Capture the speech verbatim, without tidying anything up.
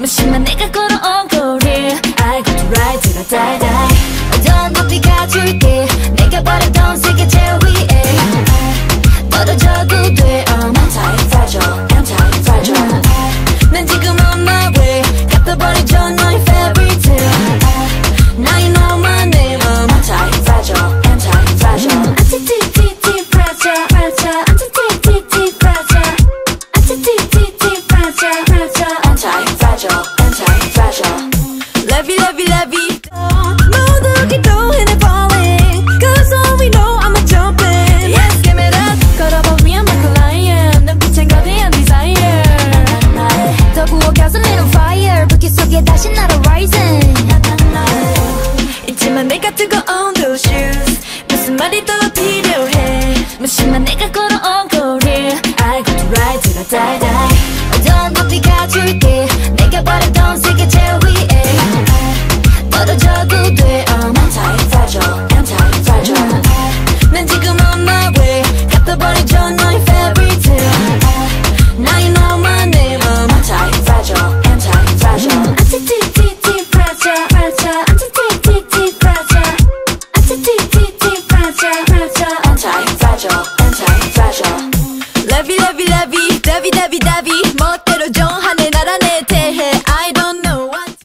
무심한 내가 걸어온 거리 I got the right to the die die 어떤 높이 가줄게 내가 바라던 세계 제일 위에 떨어져도 돼 I'm anti-fragile anti-fragile 난 지금 on my way 갚아버리죠 너의 fairy tale Now you know my name I'm anti-fragile anti-fragile Anti-fragile fragile Anti-fragile fragile Anti-fragile fragile Anti-fragile anti-fragile Levy levy levy 모두 기도해 falling Cause all we know I'm a jumping Yes give it up 걸어보면 I'm lion 눈빛엔 거대한 desire 더 부어 가슴에 on fire 불길 속에 다시 날아 rising 있지만 내가 뜨거운 those shoes 무슨 말이 더 필요해 무심한 내가 걸어온 거리 I got the right to the die die 어떤 높이 가줄게